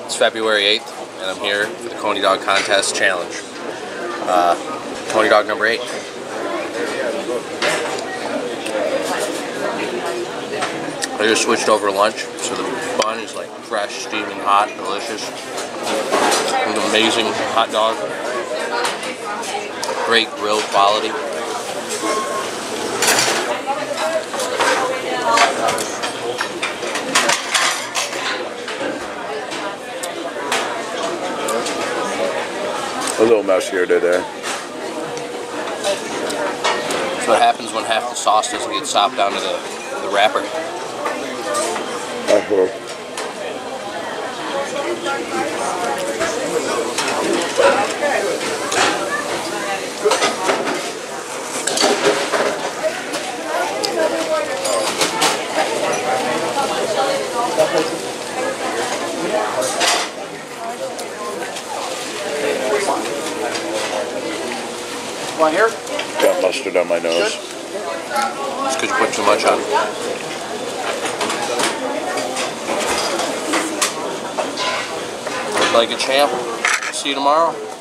It's February 8th, and I'm here for the Coneydog Contest Challenge. Coneydog number 8. I just switched over to lunch, so the bun is like fresh, steaming hot, delicious. An amazing hot dog. Great grill quality. A little messier today. That's what happens when half the sauce doesn't get sopped down to the wrapper. Want here? Got mustard on my nose. It's because you put too much on. Like a champ. See you tomorrow.